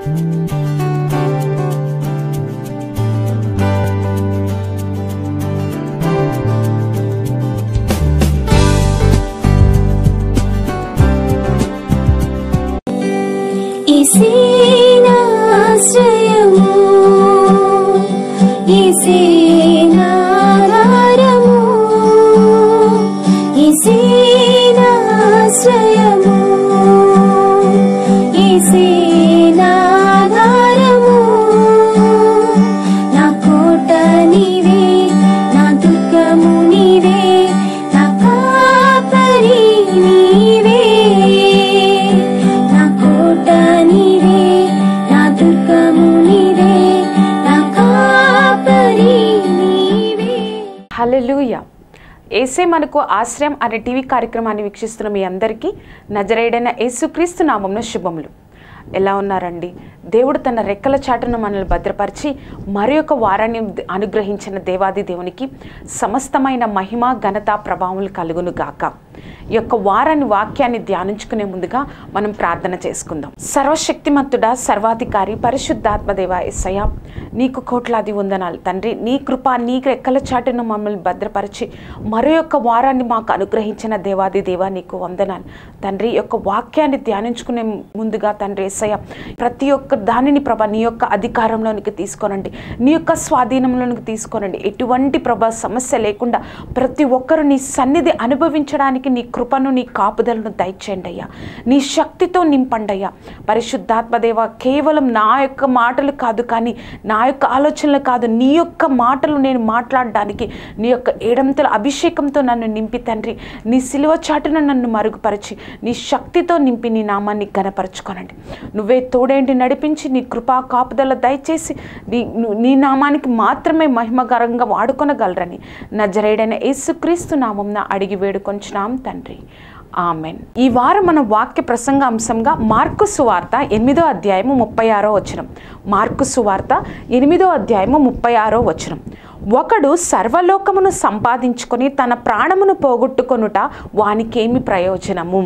హల్లెలూయా. యేసే మనకు ఆశ్రయం అనే టీవీ కార్యక్రమాన్ని వీక్షిస్తున్న మీ అందరికీ నజరేయుడైన యేసుక్రీస్తు నామమున శుభములు. ఎలా ఉన్నారండి? దేవుడు తన రెక్కల చాటును మనల్ని భద్రపరిచి మరి ఒక వారాన్ని అనుగ్రహించిన దేవాది దేవునికి సమస్తమైన మహిమ ఘనత ప్రభావములు కలుగును గాక. ఈ యొక్క వారాన్ని వాక్యాన్ని ధ్యానించుకునే ముందుగా మనం ప్రార్థన చేసుకుందాం. సర్వశక్తిమంతుడా, సర్వాధికారి, పరిశుద్ధాత్మదేవ యేసయ్య, నీకు కోట్లాది వందనాలు తండ్రి. నీ కృప, నీ రెక్కల చాటును మమ్మల్ని భద్రపరిచి మరి యొక్క వారాన్ని మాకు అనుగ్రహించిన దేవాది దేవ నీకు వందనాలు తండ్రి. ఈ యొక్క వాక్యాన్ని ధ్యానించుకునే ముందుగా తండ్రి యేసయ్య, ప్రతి ఒక్క దానిని ప్రభా నీ యొక్క అధికారంలోనికి తీసుకోనండి, నీ యొక్క స్వాధీనంలోనికి తీసుకోనండి. ఎటువంటి ప్రభా సమస్య లేకుండా ప్రతి ఒక్కరు నీ సన్నిధి అనుభవించడానికి నీ కృపను, నీ కాపుదలను దయచేయండి అయ్యా. నీ శక్తితో నింపండి అయ్యా. పరిశుద్ధాత్మదేవ, కేవలం నా యొక్క మాటలు కాదు, కానీ నా యొక్క ఆలోచనలు కాదు, నీ యొక్క మాటలు నేను మాట్లాడడానికి నీ యొక్క ఏడంతల అభిషేకంతో నన్ను నింపి తండ్రి, నీ సిలువ చాటున నన్ను మరుగుపరిచి నీ శక్తితో నింపి నీ నామాన్ని ఘనపరచుకోనండి. నువ్వే తోడేంటి నడిపించి నీ కృపా కాపుదల దయచేసి నీ నామానికి మాత్రమే మహిమకరంగా వాడుకొనగలరని నజరేయుడైన యేసుక్రీస్తు నామమున అడిగి వేడుకొంచున్నాం తండ్రి, ఆమెన్. ఈ వారం మన వాక్య ప్రసంగ అంశంగా మార్కు సువార్త 8వ అధ్యాయము 36వ వచనం. మార్కు సువార్త 8వ అధ్యాయము 36వ వచనం. ఒకడు సర్వలోకమును సంపాదించుకొని తన ప్రాణమును పోగొట్టుకొనుట వానికేమి ప్రయోజనము?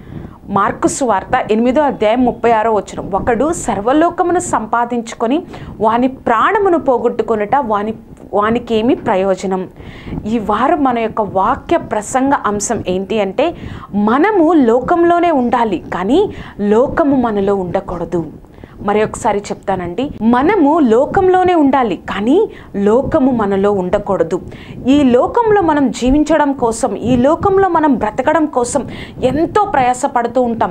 మార్కు సువార్త 8వ అధ్యాయం 36వ వచనం. ఒకడు సర్వలోకమును సంపాదించుకొని వాని ప్రాణమును పోగొట్టుకొనుట వానికేమి ప్రయోజనం? ఈ వారం మన యొక్క వాక్య ప్రసంగ అంశం ఏంటి అంటే, మనము లోకంలోనే ఉండాలి, కానీ లోకము మనలో ఉండకూడదు. మరి ఒకసారి చెప్తానండి, మనము లోకంలోనే ఉండాలి, కానీ లోకము మనలో ఉండకూడదు. ఈ లోకంలో మనం జీవించడం కోసం, ఈ లోకంలో మనం బ్రతకడం కోసం ఎంతో ప్రయాసపడుతూ ఉంటాం,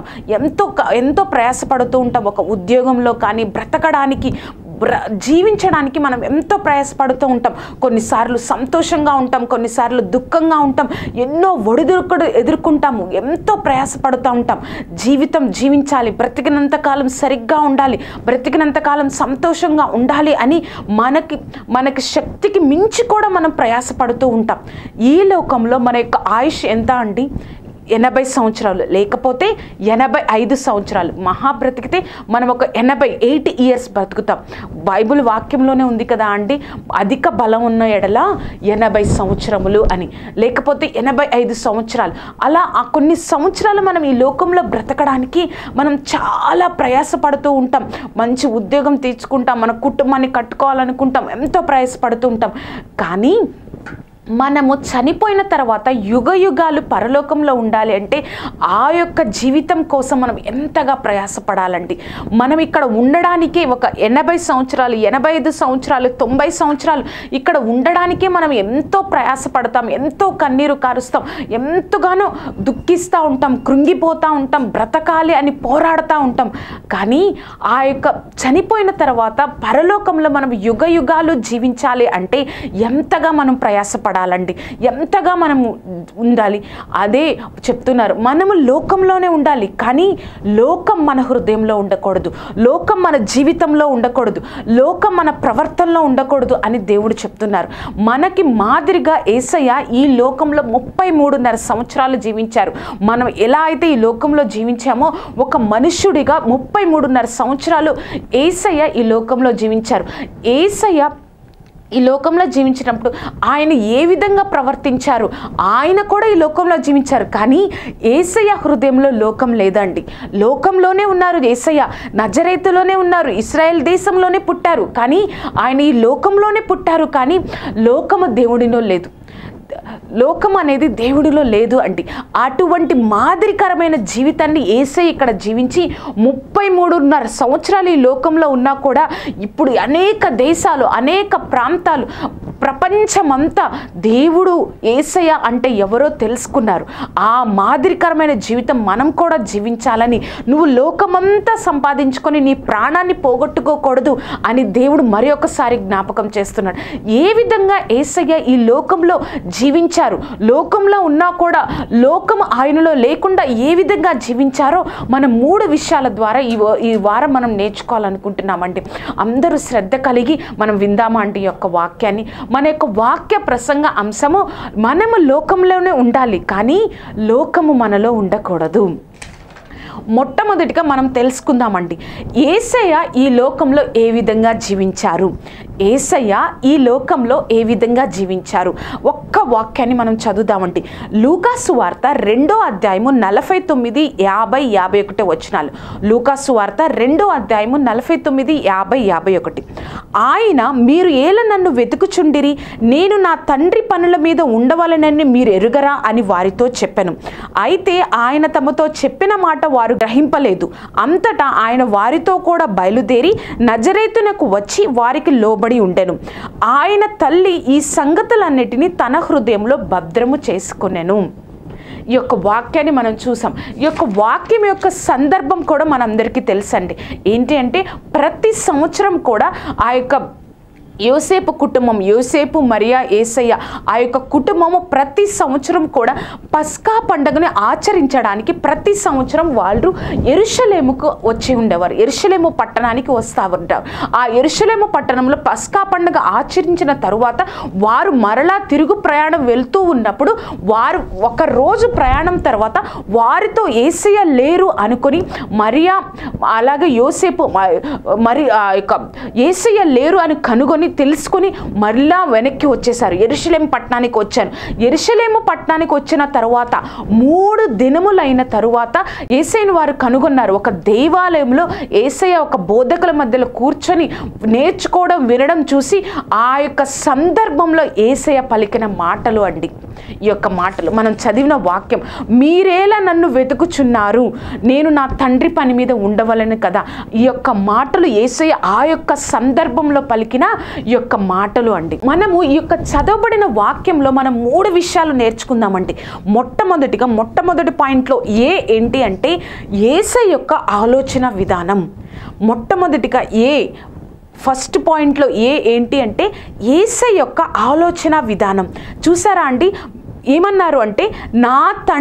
ఎంతో ప్రయాసపడుతూ ఉంటాం. ఒక ఉద్యోగంలో కానీ బ్రతకడానికి, జీవించడానికి మనం ఎంతో ప్రయాసపడుతూ ఉంటాం. కొన్నిసార్లు సంతోషంగా ఉంటాం, కొన్నిసార్లు దుఃఖంగా ఉంటాం, ఎన్నో ఒడిదుడుకులు ఎదుర్కొంటాము, ఎంతో ప్రయాసపడుతూ ఉంటాం. జీవించాలి, బ్రతికినంతకాలం సరిగ్గా ఉండాలి, బ్రతికినంతకాలం సంతోషంగా ఉండాలి అని మనకి శక్తికి మించి కూడా మనం ప్రయాసపడుతూ ఉంటాం. ఈ లోకంలో మన యొక్క ఆయుష్ ఎంత అండి? 80 సంవత్సరాలు, లేకపోతే 85 సంవత్సరాలు. మహా బ్రతికితే మనం ఒక 80 ఇయర్స్ బ్రతుకుతాం. బైబిల్ వాక్యంలోనే ఉంది కదా అండి, అధిక బలం ఉన్న ఎడల 80 సంవత్సరములు అని, లేకపోతే 85 సంవత్సరాలు. అలా ఆ కొన్ని సంవత్సరాలు మనం ఈ లోకంలో బ్రతకడానికి మనం చాలా ప్రయాసపడుతూ ఉంటాం. మంచి ఉద్యోగం తీసుకుంటాం, మన కుటుంబాన్ని కట్టుకోవాలనుకుంటాం, ఎంతో ప్రయాసపడుతూ ఉంటాం. కానీ మనము చనిపోయిన తర్వాత యుగ యుగాలు పరలోకంలో ఉండాలి అంటే ఆ యొక్క జీవితం కోసం మనం ఎంతగా ప్రయాసపడాలండి. మనం ఇక్కడ ఉండడానికే ఒక 80 సంవత్సరాలు, 85 సంవత్సరాలు, 90 సంవత్సరాలు ఇక్కడ ఉండడానికే మనం ఎంతో ప్రయాసపడతాం, ఎంతో కన్నీరు కారుస్తాం, ఎంతగానో దుఃఖిస్తూ ఉంటాం, కృంగిపోతూ ఉంటాం, బ్రతకాలి అని పోరాడుతూ ఉంటాం. కానీ ఆ యొక్క చనిపోయిన తర్వాత పరలోకంలో మనం యుగ యుగాలు జీవించాలి అంటే ఎంతగా మనం ప్రయాసపడాలి, ఎంతగా మనం ఉండాలి. అదే చెప్తున్నారు, మనము లోకంలోనే ఉండాలి, కానీ లోకం మన హృదయంలో ఉండకూడదు, లోకం మన జీవితంలో ఉండకూడదు, లోకం మన ప్రవర్తనలో ఉండకూడదు అని దేవుడు చెప్తున్నారు. మనకి మాదిరిగా యేసయ్య ఈ లోకంలో 33.5 సంవత్సరాలు జీవించారు. మనం ఎలా అయితే ఈ లోకంలో జీవించామో ఒక మనుష్యుడిగా 33.5 సంవత్సరాలు యేసయ్య ఈ లోకంలో జీవించారు. యేసయ్య ఈ లోకంలో జీవించినప్పుడు ఆయన ఏ విధంగా ప్రవర్తించారు, ఆయన కూడా ఈ లోకంలో జీవించారు. కానీ యేసయ్య హృదయంలో లోకం లేదండి. లోకంలోనే ఉన్నారు యేసయ్య, నజరేతులోనే ఉన్నారు, ఇశ్రాయేల్ దేశంలోనే పుట్టారు, కానీ ఆయన ఈ లోకంలోనే పుట్టారు. కానీ లోకము దేవుడిలో లేదు, లోకం అనేది దేవుడిలో లేదు అండి. అటువంటి మాదిరికరమైన జీవితాన్ని యేసయ్య ఇక్కడ జీవించి 33.5 సంవత్సరాలు ఈ లోకంలో ఉన్నా కూడా ఇప్పుడు అనేక దేశాలు, అనేక ప్రాంతాలు, ప్రపంచమంతా దేవుడు యేసయ్య అంటే ఎవరో తెలుసుకున్నారు. ఆ మాదిరికరమైన జీవితం మనం కూడా జీవించాలని, నువ్వు లోకమంతా సంపాదించుకొని నీ ప్రాణాన్ని పోగొట్టుకోకూడదు అని దేవుడు మరి ఒకసారి జ్ఞాపకం చేస్తున్నాడు. ఏ విధంగా యేసయ్య ఈ లోకంలో జీవించారు, లోకంలో ఉన్నా కూడా లోకం ఆయనలో లేకుండా ఏ విధంగా జీవించారో మనం 3 విషయాల ద్వారా ఈ వారం మనం నేర్చుకోవాలనుకుంటున్నామండి. అందరూ శ్రద్ధ కలిగి మనం విందామా అండి ఈ యొక్క వాక్యాన్ని. మన యొక్క వాక్య ప్రసంగ అంశము, మనము లోకంలోనే ఉండాలి కానీ లోకము మనలో ఉండకూడదు. మొట్టమొదటిగా మనం తెలుసుకుందామండి, యేసయ్య ఈ లోకంలో ఏ విధంగా జీవించారు. యేసయ్య ఈ లోకంలో ఏ విధంగా జీవించారు ఒక్క వాక్యాన్ని మనం చదువుదామండి. లూకాసు వార్త 2వ అధ్యాయము 49, 50, 51 వచనాలు. లూకాసు వార్త 2వ అధ్యాయము 49, 50, 51. ఆయన, మీరు ఏల నన్ను వెతుకుచుండిరి, నేను నా తండ్రి పనుల మీద ఉండవలనని మీరు ఎరుగరా అని వారితో చెప్పెను. అయితే ఆయన తమతో చెప్పిన మాట వారు గ్రహింపలేదు. అంతటా ఆయన వారితో కూడా బయలుదేరి నజరేతునకు వచ్చి వారికి లోబడి ఉండెను. ఆయన తల్లి ఈ సంగతులన్నిటినీ తన హృదయంలో భద్రము చేసుకొనెను. ఈ యొక్క వాక్యాన్ని మనం చూసాం. ఈ యొక్క వాక్యం యొక్క సందర్భం కూడా మనందరికీ తెలుసండి. ఏంటి అంటే ప్రతి సంవత్సరం కూడా ఆ యొక్క యోసేపు కుటుంబం, యోసేపు, మరియా, యేసయ్య ఆ యొక్క కుటుంబము ప్రతి సంవత్సరం కూడా పస్కా పండుగని ఆచరించడానికి ప్రతి సంవత్సరం వాళ్ళు యెరూషలేముకు వచ్చి ఉండేవారు. యెరూషలేము పట్టణానికి వస్తూ ఉంటారు. ఆ యెరూషలేము పట్టణంలో పస్కా పండుగ ఆచరించిన తరువాత వారు మరలా తిరుగు ప్రయాణం వెళ్తూ ఉన్నప్పుడు వారు ఒక రోజు ప్రయాణం తర్వాత వారితో యేసయ్య లేరు అనుకొని మరియా అలాగే యోసేపు మరి ఆ యొక్క యేసయ్య లేరు అని కనుగొని తెలుసుకొని మరలా వెనక్కి వచ్చేసారు. యెరూషలేము పట్టణానికి వచ్చారు. యెరూషలేము పట్టణానికి వచ్చిన తరువాత 3 దినములైన తరువాత యేసయ్యను వారు కనుగొన్నారు. ఒక దేవాలయంలో యేసయ్య ఒక బోధకుల మధ్యలో కూర్చొని నేర్చుకోవడం, వినడం చూసి ఆ యొక్క సందర్భంలో యేసయ్య పలికిన మాటలు అండి. ఈ యొక్క మాటలు మనం చదివిన వాక్యం, మీరేలా నన్ను వెతుకుచున్నారు, నేను నా తండ్రి పని మీద ఉండవలను కదా. ఈ యొక్క మాటలు యేసయ్య ఆ యొక్క సందర్భంలో పలికిన ఈ యొక్క మాటలు అండి. మనము ఈ యొక్క చదవబడిన వాక్యంలో మనం 3 విషయాలు నేర్చుకుందామండి. మొట్టమొదటి పాయింట్లో ఏంటి అంటే యేసయ్య యొక్క ఆలోచన విధానం. మొట్టమొదటిగా ఫస్ట్ పాయింట్లో ఏంటి అంటే యేసయ్య యొక్క ఆలోచన విధానం. చూసారా అండి, ఏమన్నారు అంటే నా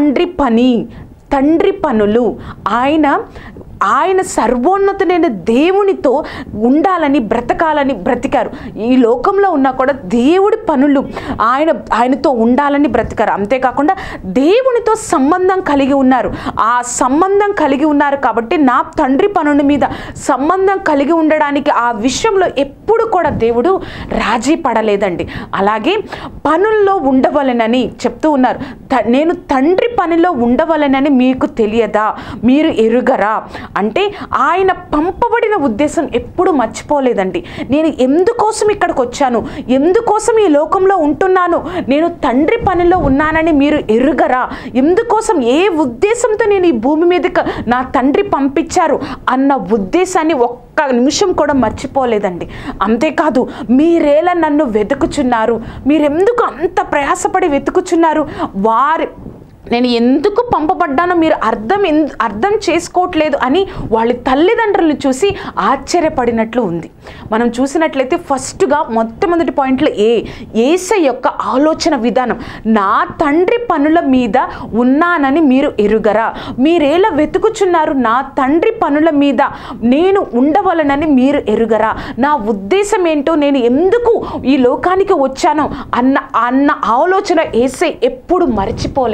తండ్రి పనులు, ఆయన సర్వోన్నతుడైన దేవునితో ఉండాలని, బ్రతకారు. ఈ లోకంలో ఉన్నా కూడా దేవుడి పనులు ఆయనతో ఉండాలని బ్రతికారు. అంతేకాకుండా దేవునితో సంబంధం కలిగి ఉన్నారు. ఆ సంబంధం కలిగి ఉన్నారు కాబట్టి నా తండ్రి పనుల మీద సంబంధం కలిగి ఉండడానికి ఆ విషయంలో ఎప్పుడు కూడా దేవుడు రాజీ పడలేదండి. అలాగే పనుల్లో ఉండవలనని చెప్తూ ఉన్నారు. నేను తండ్రి పనిలో ఉండవలనని మీకు తెలియదా, మీరు ఎరుగరా అంటే ఆయన పంపబడిన ఉద్దేశం ఎప్పుడు మర్చిపోలేదండి. నేను ఎందుకోసం ఇక్కడికి వచ్చాను, ఎందుకోసం ఈ లోకంలో ఉంటున్నాను, నేను తండ్రి పనిలో ఉన్నానని మీరు ఎరుగరా, ఎందుకోసం ఏ ఉద్దేశంతో నేను ఈ భూమి మీదకి నా తండ్రి పంపించారు అన్న ఉద్దేశాన్ని ఒక్క నిమిషం కూడా మర్చిపోలేదండి. అంతేకాదు, మీరేలా నన్ను వెతుకుచున్నారు, మీరెందుకు అంత ప్రయాసపడి వెతుకుచున్నారు, నేను ఎందుకు పంపబడ్డానో మీరు అర్థం చేసుకోవట్లేదు అని వాళ్ళ తల్లిదండ్రులను చూసి ఆశ్చర్యపడినట్లు ఉంది. మనం చూసినట్లయితే ఫస్ట్గా మొట్టమొదటి పాయింట్లో యేసయ్య యొక్క ఆలోచన విధానం, నా తండ్రి పనుల మీద ఉన్నానని మీరు ఎరుగరా, మీరేలా వెతుకుచున్నారు, నా తండ్రి పనుల మీద నేను ఉండవలనని మీరు ఎరుగరా, నా ఉద్దేశం ఏంటో, నేను ఎందుకు ఈ లోకానికి వచ్చానో అన్న ఆలోచన యేసయ్య ఎప్పుడు మర్చిపోలేదండి.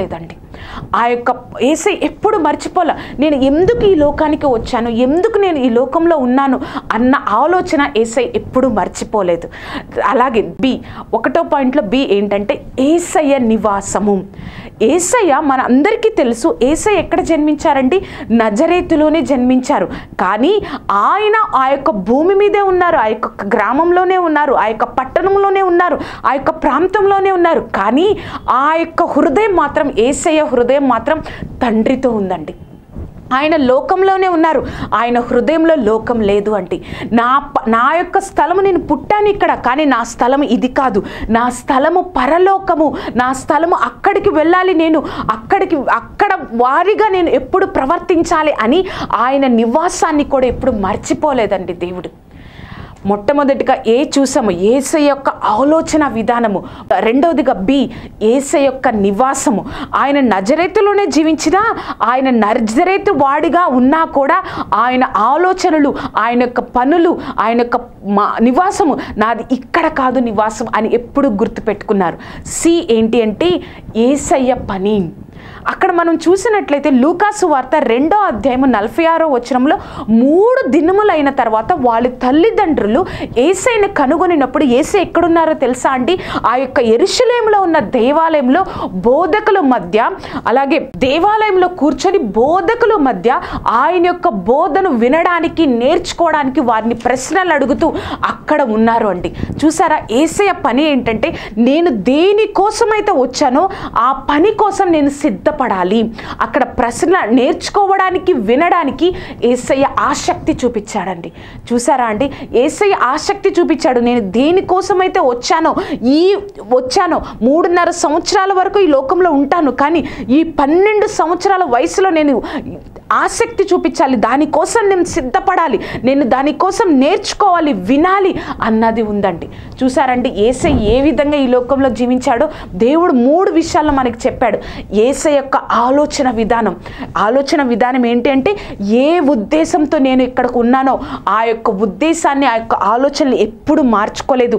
ఆ యొక్క యేసయ్య ఎప్పుడు మర్చిపోలే. నేను ఎందుకు ఈ లోకానికి వచ్చాను, ఎందుకు నేను ఈ లోకంలో ఉన్నాను అన్న ఆలోచన యేసయ్య ఎప్పుడు మర్చిపోలేదు. అలాగే ఒకటో పాయింట్లో బి ఏంటంటే యేసయ్య నివాసము. యేసయ్య మన అందరికీ తెలుసు, యేసయ్య ఎక్కడ జన్మించారండి? నజరేతులోనే జన్మించారు. కానీ ఆయన ఆ యొక్క భూమి మీదే ఉన్నారు, ఆ యొక్క గ్రామంలోనే ఉన్నారు, ఆ యొక్క పట్టణంలోనే ఉన్నారు, ఆ యొక్క ప్రాంతంలోనే ఉన్నారు. కానీ ఆ యొక్క హృదయం మాత్రం, యేసయ్య హృదయం మాత్రం తండ్రితో ఉందండి. ఆయన లోకంలోనే ఉన్నారు, ఆయన హృదయంలో లోకం లేదు అంటే. నా యొక్క స్థలము, నేను పుట్టాను ఇక్కడ, కానీ నా స్థలము ఇది కాదు, నా స్థలము పరలోకము, నా స్థలము అక్కడికి వెళ్ళాలి, నేను అక్కడ వారిగా నేను ఎప్పుడు ప్రవర్తించాలి అని ఆయన నివాసాన్ని కూడా ఎప్పుడు మర్చిపోలేదండి దేవుడు. మొట్టమొదటిగా చూసాము యేసయ్య యొక్క ఆలోచన విధానము. రెండవదిగా యేసయ్య యొక్క నివాసము. ఆయన నజరేతులోనే జీవించినా, ఆయన నజరేతు వాడిగా ఉన్నా కూడా ఆయన ఆలోచనలు, ఆయన యొక్క పనులు, ఆయన యొక్క నివాసము నాది ఇక్కడ కాదు నివాసం అని ఎప్పుడు గుర్తుపెట్టుకున్నారు. ఏంటి అంటే యేసయ్య పని. అక్కడ మనం చూసినట్లయితే లూకాసు వార్త 2వ అధ్యాయము 46వ వచనంలో 3 దినములైన తర్వాత వాళ్ళ తల్లిదండ్రులు యేసయ్యను కనుగొనినప్పుడు యేసయ్య ఎక్కడున్నారో తెలుసా అండి? ఆ యొక్క యెరూషలేములో ఉన్న దేవాలయంలో బోధకుల మధ్య, అలాగే దేవాలయంలో కూర్చొని బోధకుల మధ్య ఆయన యొక్క బోధను వినడానికి, నేర్చుకోవడానికి వారిని ప్రశ్నలు అడుగుతూ అక్కడ ఉన్నారు అండి. చూసారా, యేసయ్య పని ఏంటంటే నేను దేనికోసమైతే వచ్చానో ఆ పని కోసం నేను సిద్ధపడాలి. అక్కడ ప్రశ్న నేర్చుకోవడానికి, వినడానికి యేసయ్య ఆసక్తి చూపించాడండి. చూసారా అండి, యేసయ్య ఆసక్తి చూపించాడు. నేను దేనికోసమైతే వచ్చానో 3.5 సంవత్సరాల వరకు ఈ లోకంలో ఉంటాను, కానీ ఈ 12 సంవత్సరాల వయసులో నేను ఆసక్తి చూపించాలి, దానికోసం నేను సిద్ధపడాలి, నేను దానికోసం నేర్చుకోవాలి, వినాలి అన్నది ఉందండి. చూసారండి, యేసయ్య ఏ విధంగా ఈ లోకంలో జీవించాడో దేవుడు 3 విషయాల్లో మనకి చెప్పాడు. యేసయ్య యొక్క ఆలోచన విధానం ఏంటి అంటే, ఏ ఉద్దేశంతో నేను ఇక్కడికి ఉన్నానో ఆ యొక్క ఉద్దేశాన్ని, ఆ యొక్క ఆలోచనలు ఎప్పుడు మార్చుకోలేదు.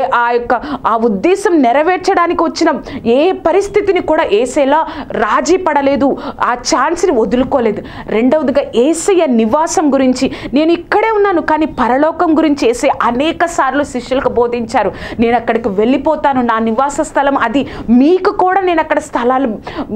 ఆ ఉద్దేశం నెరవేర్చడానికి వచ్చిన ఏ పరిస్థితిని కూడా యేసయ్యలా రాజీ పడలేదు, ఆ ఛాన్స్ని వదులుకోలేదు. రెండవదిగా యేసయ్య నివాసం గురించి, నేను ఇక్కడే ఉన్నాను కానీ పరలోకం గురించి యేసయ్య అనేక సార్లు శిష్యులకు బోధించారు. నేను అక్కడికి వెళ్ళిపోతాను, నా నివాస స్థలం అది, మీకు కూడా నేను అక్కడ స్థలాలు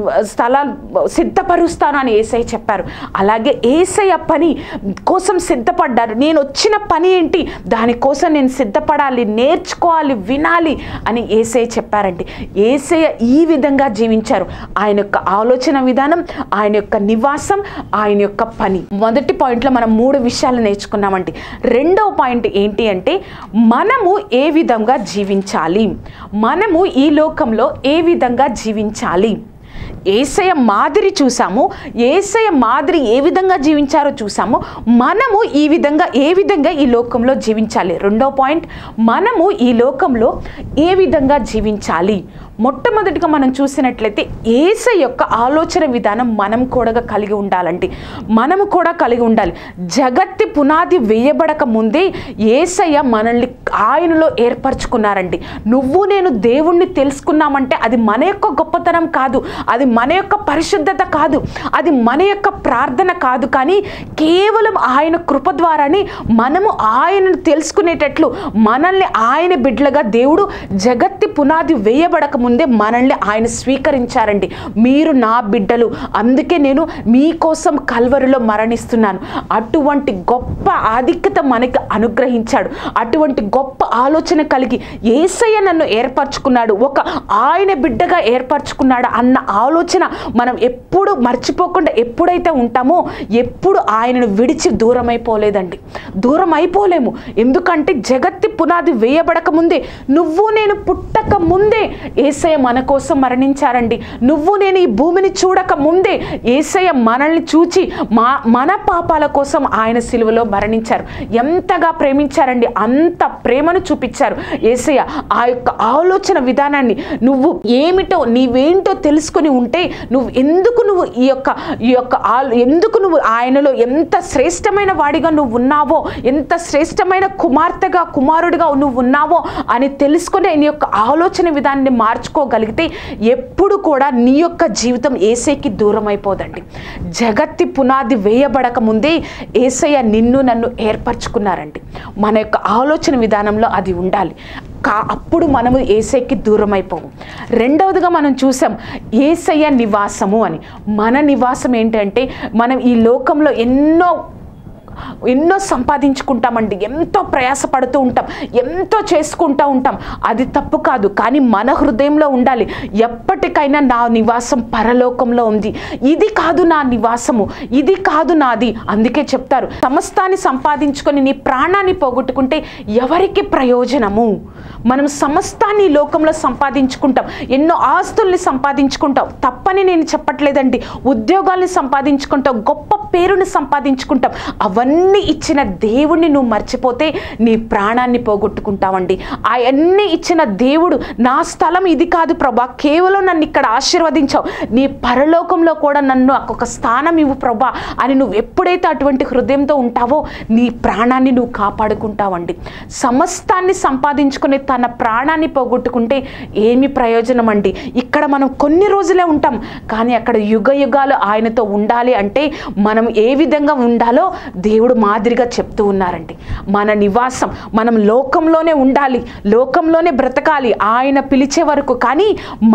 సిద్ధపరుస్తాను అని యేసయ్య చెప్పారు. అలాగే యేసయ్య పని కోసం సిద్ధపడ్డారు. నేను వచ్చిన పని ఏంటి, దానికోసం నేను సిద్ధపడాలి, నేర్చుకోవాలి, వినాలి అని యేసయ్య చెప్పారండి. యేసయ్య ఈ విధంగా జీవించారు. ఆయన యొక్క ఆలోచన విధానం, ఆయన యొక్క నివాసం, ఆయన యొక్క పని. మొదటి పాయింట్లో మనం 3 విషయాలు నేర్చుకున్నామండి. రెండవ పాయింట్ ఏంటి అంటే మనము ఏ విధంగా జీవించాలి, మనము ఈ లోకంలో ఏ విధంగా జీవించాలి. యేసయ్య మాదిరి చూసాము, యేసయ్య మాదిరి ఏ విధంగా జీవించారో చూసాము. మనము ఏ విధంగా ఈ లోకంలో జీవించాలి. రెండో పాయింట్, మనము ఈ లోకంలో ఏ విధంగా జీవించాలి. మొట్టమొదటిగా మనం చూసినట్లయితే యేసయ్య యొక్క ఆలోచన విధానం మనం కూడా కలిగి ఉండాలండి. మనము కూడా కలిగి ఉండాలి. జగత్తి పునాది వేయబడక ముందే యేసయ్య మనల్ని ఆయనలో ఏర్పరచుకున్నారండి. నువ్వు నేను దేవుణ్ణి తెలుసుకున్నామంటే అది మన యొక్క గొప్పతనం కాదు, అది మన యొక్క పరిశుద్ధత కాదు, అది మన యొక్క ప్రార్థన కాదు, కానీ కేవలం ఆయన కృప ద్వారానే మనము ఆయనను తెలుసుకునేటట్లు మనల్ని ఆయన బిడ్డలుగా దేవుడు జగత్తి పునాది వేయబడక ముందే మనల్ని ఆయన స్వీకరించారండి. మీరు నా బిడ్డలు, అందుకే నేను మీకోసం కల్వరిలో మరణిస్తున్నాను. అటువంటి గొప్ప ఆధిక్యత మనకి అనుగ్రహించాడు. అటువంటి గొప్ప ఆలోచన కలిగి యేసయ్య నన్ను ఏర్పరచుకున్నాడు, ఒక ఆయన బిడ్డగా ఏర్పరచుకున్నాడు అన్న ఆలోచన మనం ఎప్పుడు మర్చిపోకుండా ఎప్పుడైతే ఉంటామో ఎప్పుడు ఆయనను విడిచి దూరం అయిపోలేము. ఎందుకంటే జగత్తి పునాది వేయబడక ముందే, నువ్వు నేను పుట్టక ముందే యేసయ్య మన కోసం మరణించారండి. నువ్వు నేను ఈ భూమిని చూడక ముందే యేసయ్య మనల్ని చూచి మన పాపాల కోసం ఆయన సిలువలో మరణించారు. ఎంతగా ప్రేమించారండి, అంత ప్రేమను చూపించారు యేసయ్య. ఆ యొక్క ఆలోచన విధానాన్ని నువ్వేంటో తెలుసుకొని ఉంటే ఎందుకు నువ్వు ఆయనలో ఎంత శ్రేష్టమైన వాడిగా నువ్వు ఉన్నావో, ఎంత శ్రేష్టమైన కుమార్తెగా కుమారుడిగా నువ్వు ఉన్నావో అని తెలుసుకుని నీ యొక్క ఆలోచన విధానాన్ని మార్చుకోగలిగితే ఎప్పుడు కూడా నీ యొక్క జీవితం యేసయ్యకి దూరం అయిపోదండి. జగత్తి పునాది వేయబడక ముందే యేసయ్య నిన్ను నన్ను ఏర్పరచుకున్నారండి. మన యొక్క ఆలోచన విధానంలో అది ఉండాలి. అప్పుడు మనము యేసయ్యకి దూరం అయిపోము. రెండవదిగా మనం చూసాం యేసయ్య నివాసము అని. మన నివాసం ఏంటంటే మనం ఈ లోకంలో ఎన్నో సంపాదించుకుంటామండి, ఎంతో ప్రయాసపడుతూ ఉంటాం, ఎంతో చేసుకుంటూ ఉంటాం. అది తప్పు కాదు, కానీ మన హృదయంలో ఉండాలి ఎప్పటికైనా నా నివాసం పరలోకంలో ఉంది, ఇది కాదు నా నివాసము, ఇది కాదు నాది. అందుకే చెప్తారు సమస్తాన్ని సంపాదించుకొని నీ ప్రాణాన్ని పోగొట్టుకుంటే ఎవరికి ప్రయోజనము? మనం సమస్తాన్ని లోకంలో సంపాదించుకుంటాం, ఎన్నో ఆస్తుల్ని సంపాదించుకుంటాం, తప్పని నేను చెప్పట్లేదండి. ఉద్యోగాల్ని సంపాదించుకుంటాం, గొప్ప పేరుని సంపాదించుకుంటాం. అవన్నీ ఇచ్చిన దేవుణ్ణి నువ్వు మర్చిపోతే నీ ప్రాణాన్ని పోగొట్టుకుంటావండి. అవన్నీ ఇచ్చిన దేవుడు నా స్థలం ఇది కాదు ప్రభా, కేవలం నన్ను ఇక్కడ ఆశీర్వదించావు, నీ పరలోకంలో కూడా నన్ను ఒక స్థానం ఇవ్వు ప్రభా అని నువ్వు ఎప్పుడైతే అటువంటి హృదయంతో ఉంటావో నీ ప్రాణాన్ని నువ్వు కాపాడుకుంటావండి. సమస్తాన్ని సంపాదించుకుని తన ప్రాణాన్ని పోగొట్టుకుంటే ఏమి ప్రయోజనం అండి? ఇక్కడ మనం కొన్ని రోజులే ఉంటాం, కానీ అక్కడ యుగ యుగాలు ఆయనతో ఉండాలి అంటే మనం ఏ విధంగా ఉండాలో దేవుడు మాదిరిగా చెప్తూ ఉన్నారండి. మన నివాసం మనం లోకంలోనే ఉండాలి, లోకంలోనే బ్రతకాలి ఆయన పిలిచే వరకు. కానీ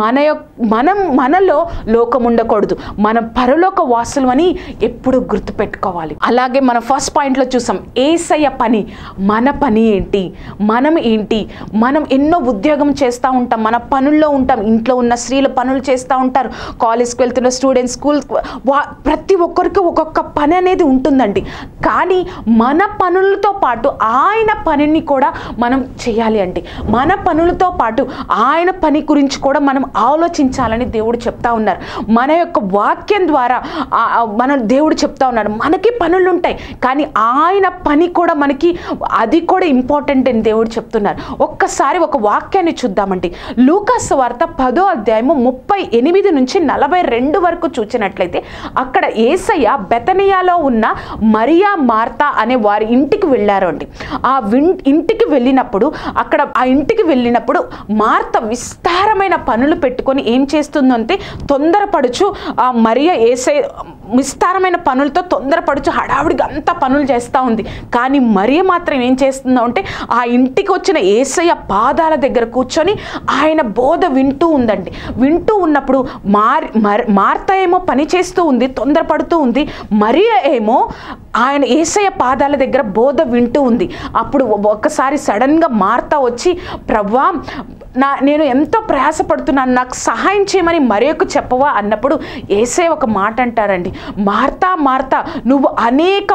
మనలో లోకం ఉండకూడదు, మనం పరలోక వాసులు అని ఎప్పుడు గుర్తుపెట్టుకోవాలి. అలాగే మనం ఫస్ట్ పాయింట్లో చూసాం యేసయ్య పని. మన పని ఏంటి, మనం ఏంటి? మనం ఎన్నో ఉద్యోగం చేస్తూ ఉంటాం, మన పనుల్లో ఉంటాం, ఇంట్లో ఉన్న స్త్రీలు పనులు చేస్తూ ఉంటారు, కాలేజ్కి వెళ్తున్న స్టూడెంట్స్, స్కూల్, ప్రతి ఒక్కరికి ఒక్కొక్క పని అనేది ఉంటుందండి. కానీ మన పనులతో పాటు ఆయన పనిని కూడా మనం చేయాలి అండి. మన పనులతో పాటు ఆయన పని గురించి కూడా మనం ఆలోచించాలని దేవుడు చెప్తా ఉన్నారు. మన యొక్క వాక్యం ద్వారా దేవుడు చెప్తా ఉన్నాడు మనకి పనులు ఉంటాయి, కానీ ఆయన పని కూడా మనకి అది కూడా ఇంపార్టెంట్ అని దేవుడు చెప్తున్నారు. ఒక్కసారి ఒక వాక్యాన్ని చూద్దామండి. లూకా సువార్త 10వ అధ్యాయము 38 నుంచి 42 వరకు చూసినట్లయితే అక్కడ యేసయ్య బెతనియాలో ఉన్న మరియా మార్తా అనే వారి ఇంటికి వెళ్ళారు అండి. ఇంటికి వెళ్ళినప్పుడు మార్త విస్తారమైన పనులు పెట్టుకొని ఏం చేస్తుందంటే తొందరపడుచు ఆ మరియా యేసయ్య విస్తారమైన పనులతో తొందరపడుచు హడావుడిగా అంతా పనులు చేస్తూ ఉంది. కానీ మరియ మాత్రం ఏం చేస్తుందో అంటే ఆ ఇంటికి వచ్చిన యేసయ్య పాదాల దగ్గర కూర్చొని ఆయన బోధ వింటూ ఉందండి. వింటూ ఉన్నప్పుడు మార్త ఏమో పని చేస్తూ ఉంది, తొందరపడుతూ ఉంది. మరియ ఏమో ఆయన యేసయ్య పాదాల దగ్గర బోధ వింటూ ఉంది. అప్పుడు ఒకసారి సడన్గా మార్త వచ్చి ప్రభువా నేను ఎంతో ప్రయాసపడుతున్నాను, నాకు సహాయం చేయమని మరియకు చెప్పవా అన్నప్పుడు యేసయ్య ఒక మాట అంటారండి. మార్తా మార్తా, నువ్వు అనేక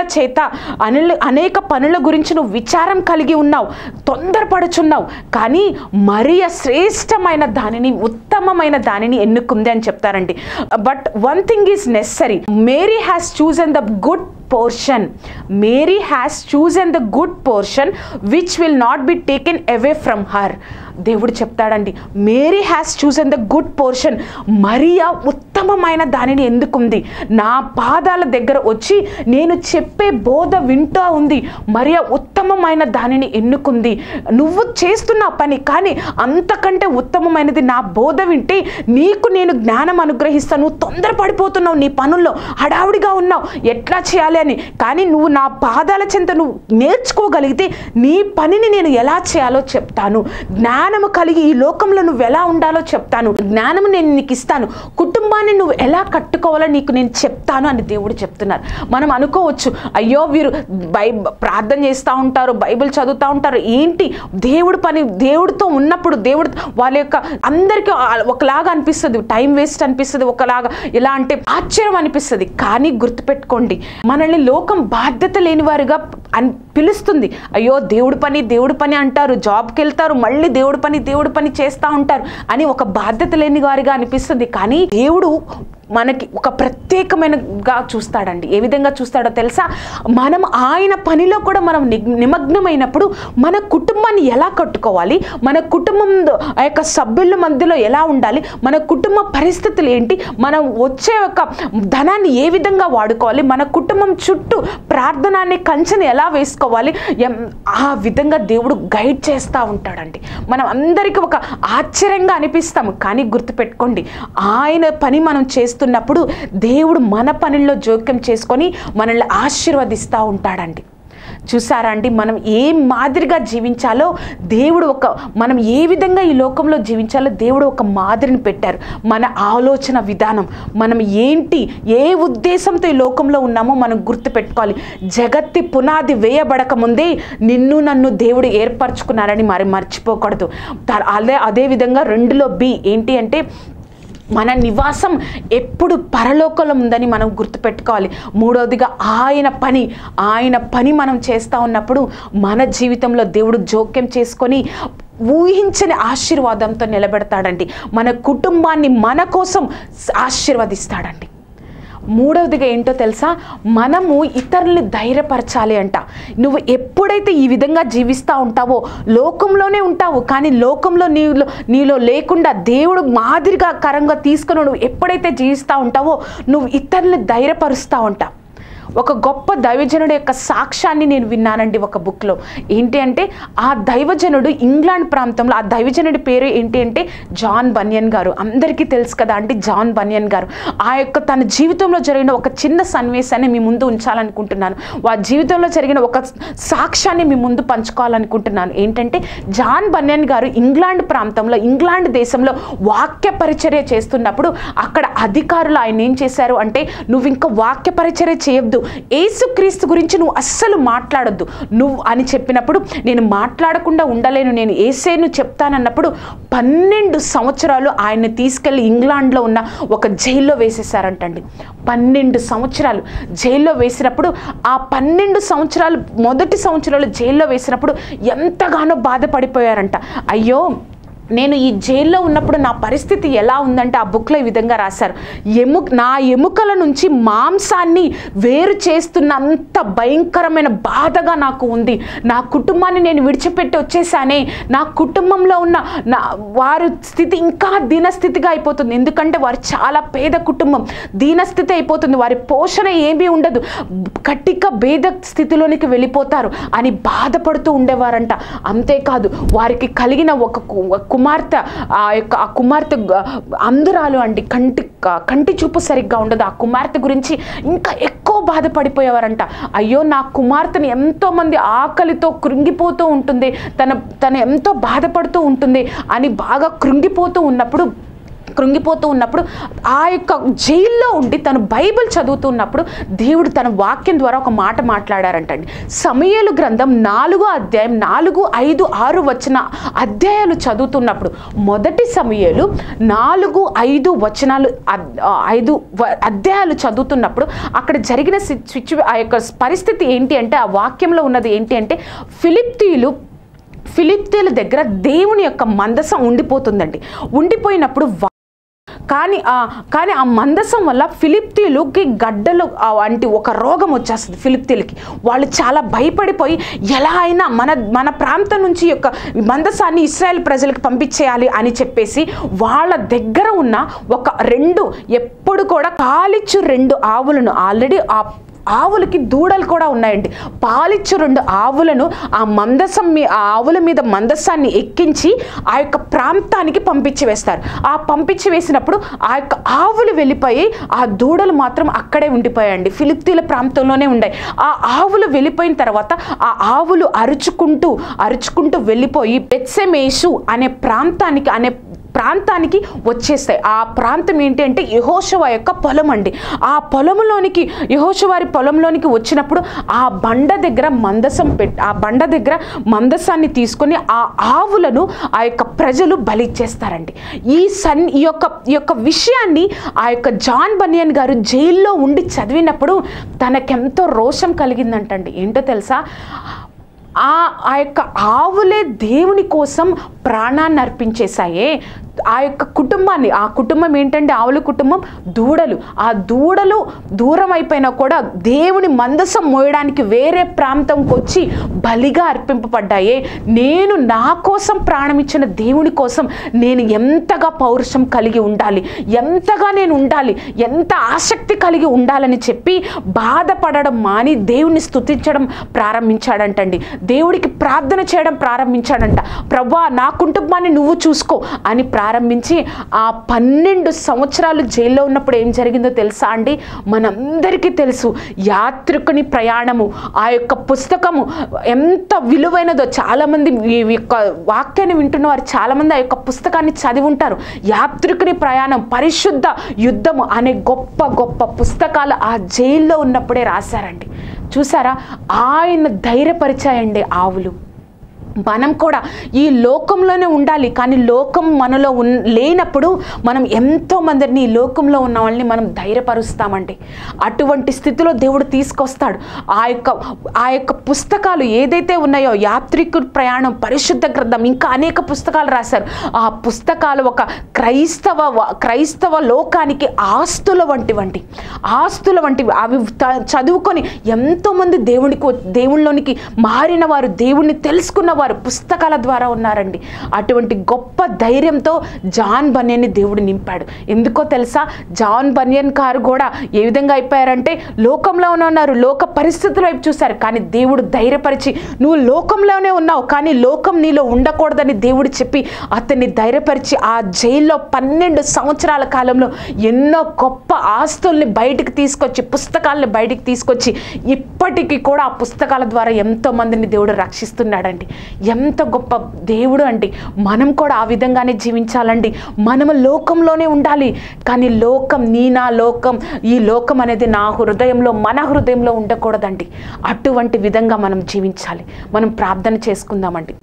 పనుల గురించి నువ్వు విచారం కలిగి ఉన్నావు, తొందరపడుచున్నావు, కానీ మరియ శ్రేష్టమైన దానిని, ఉత్తమమైన దానిని ఎన్నుకుంది అని చెప్తారండి. But one thing is necessary, Mary has chosen the good portion. Mary has chosen the good portion which will not be taken away from her. దేవుడు చెప్తాడండి Mary has chosen the good portion. Maria ఉత్తమమైన దానిని ఎందుకుంది, నా పాదాల దగ్గర వచ్చి నేను చెప్పే బోధ వింటూ ఉంది. మరియా ఉత్తమమైన దానిని ఎన్నుకుంది. నువ్వు చేస్తున్న పని కానీ అంతకంటే ఉత్తమమైనది నా బోధ వింటే నీకు నేను జ్ఞానం అనుగ్రహిస్తాను. నువ్వు తొందరపడిపోతున్నావు, నీ పనుల్లో హడావుడిగా ఉన్నావు, ఎట్లా చేయాలి అని. కానీ నువ్వు నా పాదాల చెంత నువ్వు నేర్చుకోగలిగితే నీ పనిని నేను ఎలా చేయాలో చెప్తాను. జ్ఞానము కలిగి ఈ లోకంలో నువ్వు ఎలా ఉండాలో చెప్తాను. జ్ఞానము నేను నీకు ఇస్తాను. కుటుంబాన్ని నువ్వు ఎలా కట్టుకోవాలో నీకు నేను చెప్తాను అని దేవుడు చెప్తున్నారు. మనం అనుకోవచ్చు అయ్యో వీరు ప్రార్థన చేస్తూ ఉంటారు, బైబిల్ చదువుతూ ఉంటారు, ఏంటి దేవుడు పని, దేవుడితో ఉన్నప్పుడు దేవుడు వాళ్ళ యొక్క అందరికీ ఒకలాగా అనిపిస్తుంది, టైం వేస్ట్ అనిపిస్తుంది, ఒకలాగా ఎలా అంటే ఆశ్చర్యం అనిపిస్తుంది. కానీ గుర్తుపెట్టుకోండి, మనల్ని లోకం బాధ్యత లేని వారుగా పిలుస్తుంది. అయ్యో దేవుడి పని అంటారు, జాబ్కి వెళ్తారు, మళ్ళీ దేవుడి పని చేస్తూ ఉంటారు అని ఒక బాధ్యత లేని వారిగా అనిపిస్తుంది. కానీ దేవుడు మనకి ఒక ప్రత్యేకమైనగా చూస్తాడండి. ఏ విధంగా చూస్తాడో తెలుసా? మనం ఆయన పనిలో కూడా మనం నిమగ్నమైనప్పుడు మన కుటుంబాన్ని ఎలా కట్టుకోవాలి, మన కుటుంబం ఆ యొక్క సభ్యుల మధ్యలో ఎలా ఉండాలి, మన కుటుంబ పరిస్థితులు ఏంటి, మనం వచ్చే ఒక ధనాన్ని ఏ విధంగా వాడుకోవాలి, మన కుటుంబం చుట్టూ ప్రార్థనాన్ని కంచెని ఎలా వేసుకోవాలి, ఆ విధంగా దేవుడు గైడ్ చేస్తూ ఉంటాడండి. మనం అందరికీ ఒక ఆశ్చర్యంగా అనిపిస్తాము. కానీ గుర్తుపెట్టుకోండి, ఆయన పని మనం చేస్తున్నప్పుడు దేవుడు మన పనుల్లో జోక్యం చేసుకొని మనల్ని ఆశీర్వదిస్తూ ఉంటాడండి. చూసారా అండి, మనం ఏ మాదిరిగా జీవించాలో దేవుడు మనం ఏ విధంగా ఈ లోకంలో జీవించాలో దేవుడు ఒక మాదిరిని పెట్టారు. మన ఆలోచన విధానం, మనం ఏంటి, ఏ ఉద్దేశంతో ఈ లోకంలో ఉన్నామో మనం గుర్తుపెట్టుకోవాలి. జగత్తి పునాది వేయబడక ముందే నిన్ను నన్ను దేవుడు ఏర్పరచుకున్నారని మర్చిపోకూడదు. అదే విధంగా 2లో B ఏంటి అంటే మన నివాసం ఎప్పుడు పరలోకంలో ఉందని మనం గుర్తుపెట్టుకోవాలి. 3వదిగా ఆయన పని మనం చేస్తూ ఉన్నప్పుడు మన జీవితంలో దేవుడు జోక్యం చేసుకొని ఊహించని ఆశీర్వాదంతో నిలబెడతాడండి. మన కుటుంబాన్ని మన కోసం ఆశీర్వదిస్తాడండి. 3వదిగా ఏంటో తెలుసా? మనము ఇతరుల్ని ధైర్యపరచాలి అంట. నువ్వు ఎప్పుడైతే ఈ విధంగా జీవిస్తూ ఉంటావో లోకంలోనే ఉంటావు, కానీ లోకంలో నీలో లేకుండా దేవుడు మాదిరిగా కరంగా తీసుకుని నువ్వు ఎప్పుడైతే జీవిస్తూ ఉంటావో నువ్వు ఇతరుల్ని ధైర్యపరుస్తూ ఉంటావు. ఒక గొప్ప దైవజనుడు యొక్క సాక్ష్యాన్ని నేను విన్నానండి ఒక బుక్లో. ఏంటి అంటే ఆ దైవజనుడు ఇంగ్లాండ్ ప్రాంతంలో, ఆ దైవజనుడి పేరు ఏంటి అంటే జాన్ బనియన్ గారు. అందరికీ తెలుసు కదా అండి జాన్ బనియన్ గారు. తన జీవితంలో జరిగిన ఒక చిన్న సన్నివేశాన్ని మీ ముందు ఉంచాలనుకుంటున్నాను. జీవితంలో జరిగిన ఒక సాక్ష్యాన్ని మీ ముందు పంచుకోవాలనుకుంటున్నాను. ఏంటంటే జాన్ బనియన్ గారు ఇంగ్లాండ్ ప్రాంతంలో, ఇంగ్లాండ్ దేశంలో వాక్య పరిచర్య చేస్తున్నప్పుడు అక్కడ అధికారులు ఆయన ఏం చేశారు అంటే, నువ్వు ఇంకా వాక్య పరిచర్య చేయొద్దు, యేసుక్రీస్తు గురించి నువ్వు అస్సలు మాట్లాడొద్దు నువ్వు అని చెప్పినప్పుడు, నేను మాట్లాడకుండా ఉండలేను, నేను యేసేను చెప్తానన్నప్పుడు 12 సంవత్సరాలు ఆయన్ని తీసుకెళ్లి ఇంగ్లాండ్లో ఉన్న ఒక జైల్లో వేసేసారంటండి. 12 సంవత్సరాలు జైల్లో వేసినప్పుడు, ఆ 12 సంవత్సరాలు మొదటి సంవత్సరాలు జైల్లో వేసినప్పుడు ఎంతగానో బాధపడిపోయారంట. అయ్యో, నేను ఈ జైల్లో ఉన్నప్పుడు నా పరిస్థితి ఎలా ఉందంటే ఆ బుక్లో ఈ విధంగా రాశారు. నా ఎముకల నుంచి మాంసాన్ని వేరు చేస్తున్నంత భయంకరమైన బాధగా నాకు ఉంది. నా కుటుంబాన్ని నేను విడిచిపెట్టి వచ్చేసానే, నా కుటుంబంలో ఉన్న వారి స్థితి ఇంకా దీనస్థితిగా అయిపోతుంది. ఎందుకంటే వారు చాలా పేద కుటుంబం, దీనస్థితి అయిపోతుంది, వారి పోషణ ఏమీ ఉండదు, కట్టిక భేద స్థితిలోనికి వెళ్ళిపోతారు అని బాధపడుతూ ఉండేవారంట. అంతేకాదు వారికి కలిగిన ఒక కుమార్తె, ఆ కుమార్తె అందురాలు అండి, కంటి చూపు సరిగ్గా ఉండదు. ఆ కుమార్తె గురించి ఇంకా ఎక్కువ బాధపడిపోయేవారంట. అయ్యో, నా కుమార్తెని ఎంతోమంది ఆకలితో కృంగిపోతూ ఉంటుంది, తను ఎంతో బాధపడుతూ ఉంటుంది అని బాగా కృంగిపోతూ ఉన్నప్పుడు ఆ యొక్క జైల్లో ఉండి తను బైబిల్ చదువుతున్నప్పుడు దేవుడు తన వాక్యం ద్వారా ఒక మాట మాట్లాడారంటండి. సమూయేలు గ్రంథం 4వ అధ్యాయం 4, 5, 6 వచ్చిన అధ్యాయాలు చదువుతున్నప్పుడు, మొదటి సమూయేలు 4, 5 వచనాలు 5 అధ్యాయాలు చదువుతున్నప్పుడు అక్కడ జరిగిన ఆ యొక్క పరిస్థితి ఏంటి అంటే, ఆ వాక్యంలో ఉన్నది ఏంటి అంటే, ఫిలిప్తీయుల దగ్గర దేవుని యొక్క మందసం ఉండిపోతుందండి. ఉండిపోయినప్పుడు కానీ ఆ మందసం వల్ల ఫిలిప్తీయులకి గడ్డలు వంటి ఒక రోగం వచ్చేస్తుంది. ఫిలిప్తీయులకి వాళ్ళు చాలా భయపడిపోయి ఎలా అయినా మన ప్రాంతం నుంచి యొక్క మందసాన్ని ఇశ్రాయేల్ ప్రజలకు పంపించేయాలి అని చెప్పేసి వాళ్ళ దగ్గర ఉన్న ఒక 2 ఎప్పుడు కూడా పాలిచ్చు 2 ఆవులను, ఆల్రెడీ ఆవులకి దూడలు కూడా ఉన్నాయండి, పాలిచ్చు 2 ఆవులను ఆ ఆవుల మీద మందసాన్ని ఎక్కించి ఆ యొక్క ప్రాంతానికి పంపించి వేస్తారు. ఆ పంపించి వేసినప్పుడు ఆ యొక్క ఆవులు వెళ్ళిపోయి ఆ దూడలు మాత్రం అక్కడే ఉండిపోయాయండి, ఫిలిప్తీయుల ప్రాంతంలోనే ఉన్నాయి. ఆ ఆవులు వెళ్ళిపోయిన తర్వాత ఆ ఆవులు అరుచుకుంటూ వెళ్ళిపోయి బెత్షెమెషు అనే ప్రాంతానికి వచ్చేస్తాయి. ఆ ప్రాంతం ఏంటి అంటే యెహోషువ యొక్క పొలం అండి. ఆ యెహోషువారి పొలంలోనికి వచ్చినప్పుడు ఆ బండ దగ్గర మందసాన్ని తీసుకొని ఆ ఆవులను ఆ యొక్క ప్రజలు బలిచ్చేస్తారండి. ఈ యొక్క విషయాన్ని ఆ యొక్క జాన్ బనియన్ గారు జైల్లో ఉండి చదివినప్పుడు తనకెంతో రోషం కలిగిందంటండి. ఏంటో తెలుసా, ఆ యొక్క ఆవులే దేవుని కోసం ప్రాణాన్ని అర్పించేశాయే, ఆ యొక్క కుటుంబాన్ని, ఆ కుటుంబం ఏంటంటే ఆవుల కుటుంబం, దూడలు. ఆ దూడలు దూరం అయిపోయినా కూడా దేవుని మందసం మోయడానికి వేరే ప్రాంతంకి వచ్చి బలిగా అర్పింపబడ్డాయే. నేను నా కోసం ప్రాణం ఇచ్చిన దేవుని కోసం నేను ఎంతగా పౌరుషం కలిగి ఉండాలి, ఎంతగా నేను ఉండాలి, ఎంత ఆసక్తి కలిగి ఉండాలని చెప్పి బాధపడడం మాని దేవుని స్తుతించడం ప్రారంభించాడంటండి. దేవుడికి ప్రార్థన చేయడం ప్రారంభించాడంట. ప్రభువా నా కుటుంబాన్ని నువ్వు చూసుకో అని ప్రారంభించి ఆ 12 సంవత్సరాలు జైల్లో ఉన్నప్పుడు ఏం జరిగిందో తెలుసా అండి? మనందరికీ తెలుసు. యాత్రికుని ప్రయాణము, ఆ యొక్క పుస్తకము ఎంత విలువైనదో. చాలామంది ఈ యొక్క వాక్యాన్ని వింటున్న వారు చాలామంది ఆ యొక్క పుస్తకాన్ని చదివి ఉంటారు. యాత్రికుని ప్రయాణం, పరిశుద్ధ యుద్ధము అనే గొప్ప గొప్ప పుస్తకాలు ఆ జైల్లో ఉన్నప్పుడే రాశారండి. చూసారా, ఆయన ధైర్యపరిచాయండి ఆవులు. మనం కూడా ఈ లోకంలోనే ఉండాలి, కానీ లోకం మనలో లేనప్పుడు మనం ఎంతోమందిని ఈ లోకంలో ఉన్న వాళ్ళని మనం ధైర్యపరుస్తామండి. అటువంటి స్థితిలో దేవుడు తీసుకొస్తాడు. ఆ యొక్క పుస్తకాలు ఏదైతే ఉన్నాయో, యాత్రికుడి ప్రయాణం, పరిశుద్ధ గ్రంథం, ఇంకా అనేక పుస్తకాలు రాశారు. ఆ పుస్తకాలు ఒక క్రైస్తవ లోకానికి ఆస్తుల వంటివి. అవి చదువుకొని ఎంతోమంది దేవుళ్ళలోనికి మారిన వారు, దేవుణ్ణి తెలుసుకున్న వారు పుస్తకాల ద్వారా ఉన్నారండి. అటువంటి గొప్ప ధైర్యంతో జాన్ బన్యన్ని దేవుడు నింపాడు. ఎందుకో తెలుసా? జాన్ బన్యన్ గారు కూడా ఏ విధంగా అయిపోయారంటే లోకంలో ఉన్నారు, లోక పరిస్థితుల వైపు చూశారు. కానీ దేవుడు ధైర్యపరిచి, నువ్వు లోకంలోనే ఉన్నావు కానీ లోకం నీలో ఉండకూడదని దేవుడు చెప్పి అతన్ని ధైర్యపరిచి ఆ జైల్లో 12 సంవత్సరాల కాలంలో ఎన్నో గొప్ప ఆస్తుల్ని బయటికి తీసుకొచ్చి, పుస్తకాలని బయటికి తీసుకొచ్చి ఇప్పటికీ కూడా ఆ పుస్తకాల ద్వారా ఎంతో మందిని దేవుడు రక్షిస్తున్నాడండి. ఎంత గొప్ప దేవుడు అండి. మనం కూడా ఆ విధంగానే జీవించాలండి. మనము లోకంలోనే ఉండాలి, కానీ లోకం, నా లోకం, ఈ లోకం అనేది నా హృదయంలో, మన హృదయంలో ఉండకూడదండి. అటువంటి విధంగా మనం జీవించాలి. మనం ప్రార్థన చేసుకుందామండి.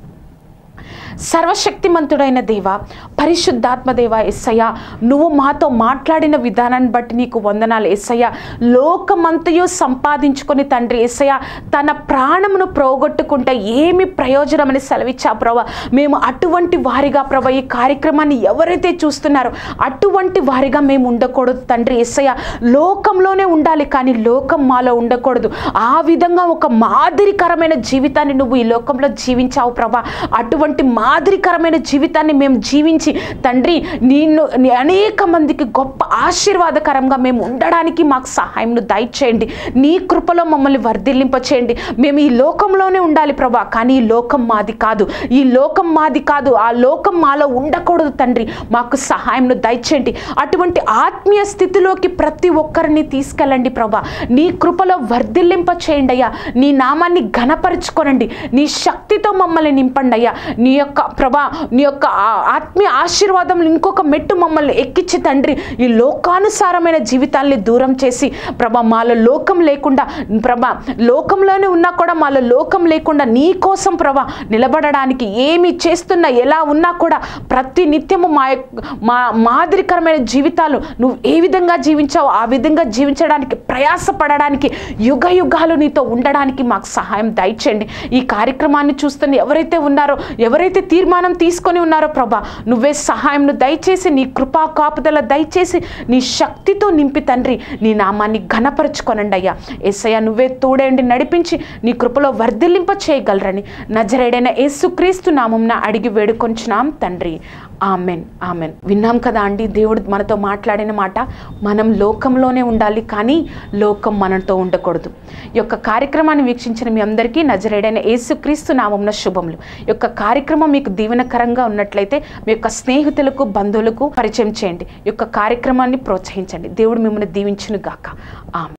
సర్వశక్తిమంతుడైన దేవ, పరిశుద్ధాత్మ దేవ, యేసయ్య నువ్వు మాతో మాట్లాడిన విధానాన్ని బట్టి నీకు వందనాలు యేసయ్య. లోకమంతయు సంపాదించుకొని తండ్రి యేసయ్య తన ప్రాణమును ప్రోగొట్టుకుంటే ఏమి ప్రయోజనమని సెలవిచ్చా ప్రభా. మేము అటువంటి వారిగా ప్రభా, ఈ కార్యక్రమాన్ని ఎవరైతే చూస్తున్నారో అటువంటి వారిగా మేము ఉండకూడదు తండ్రి యేసయ్య. లోకంలోనే ఉండాలి, కానీ లోకం మాలో ఉండకూడదు. ఆ విధంగా ఒక మాదిరికరమైన జీవితాన్ని నువ్వు ఈ లోకంలో జీవించావు ప్రభా. అటువంటి మాదిరికరమైన జీవితాన్ని మేము జీవించి తండ్రి నిన్ను అనేక మందికి గొప్ప ఆశీర్వాదకరంగా మేము ఉండడానికి మాకు సహాయంను దయచేయండి. నీ కృపలో మమ్మల్ని వర్ధిల్లింపచేయండి. మేము ఈ లోకంలోనే ఉండాలి ప్రభా, కానీ ఈ లోకం మాది కాదు, ఈ లోకం మాది కాదు, ఆ లోకం మాలో ఉండకూడదు తండ్రి. మాకు సహాయంను దయచేయండి. అటువంటి ఆత్మీయ స్థితిలోకి ప్రతి ఒక్కరిని తీసుకెళ్ళండి ప్రభా. నీ కృపలో వర్ధిల్లింపచేయండి అయ్యా. నీ నామాన్ని ఘనపరుచుకోనండి. నీ శక్తితో మమ్మల్ని నింపండి అయ్యా. నీ యొక్క ప్రభా, నీ యొక్క ఆత్మీయ ఆశీర్వాదం ఇంకొక మెట్టు మమ్మల్ని ఎక్కించి తండ్రి ఈ లోకానుసారమైన జీవితాల్ని దూరం చేసి ప్రభా, మాలో లోకం లేకుండా ప్రభా, లోకంలోనే ఉన్నా కూడా మాలో లోకం లేకుండా నీ కోసం ప్రభా నిలబడడానికి, ఏమి చేస్తున్నా ఎలా ఉన్నా కూడా ప్రతి నిత్యము మా మాదిరికరమైన జీవితాలు నువ్వు ఏ విధంగా జీవించావో ఆ విధంగా జీవించడానికి ప్రయాసపడడానికి, యుగ యుగాలు నీతో ఉండడానికి మాకు సహాయం దయచేయండి. ఈ కార్యక్రమాన్ని చూస్తున్న ఎవరైతే ఉన్నారో, ఎవరైతే తీర్మానం తీసుకొని ఉన్నారో ప్రభా, నువ్వే సహాయంను దయచేసి, నీ కృపా కాపుదల దయచేసి, నీ శక్తితో నింపి తండ్రి నీ నామాన్ని ఘనపరుచుకొనండి అయ్యా. యేసయ్య నువ్వే తోడేండి నడిపించి నీ కృపలో వర్ధిల్లింప చేయగలరని నజరేయుడైన యేసుక్రీస్తు నామమున అడిగి వేడుకొంచున్నాం తండ్రి. Amen, amen. విన్నాం కదా అండి, దేవుడు మనతో మాట్లాడిన మాట, మనం లోకంలోనే ఉండాలి, కానీ లోకం మనతో ఉండకూడదు. ఈ యొక్క కార్యక్రమాన్ని వీక్షించిన మీ అందరికీ నజరేయుడైన యేసుక్రీస్తు నామమున శుభములు. ఈ యొక్క కార్యక్రమం మీకు దీవెనకరంగా ఉన్నట్లయితే మీ యొక్క స్నేహితులకు, బంధువులకు పరిచయం చేయండి. ఈ యొక్క కార్యక్రమాన్ని ప్రోత్సహించండి. దేవుడు మిమ్మల్ని దీవించును గాక. ఆమెన్.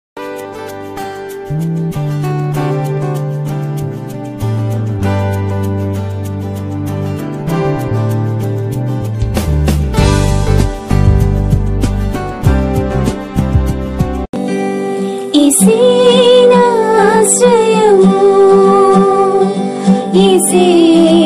ఈసేనాశ్రయము, ఈసే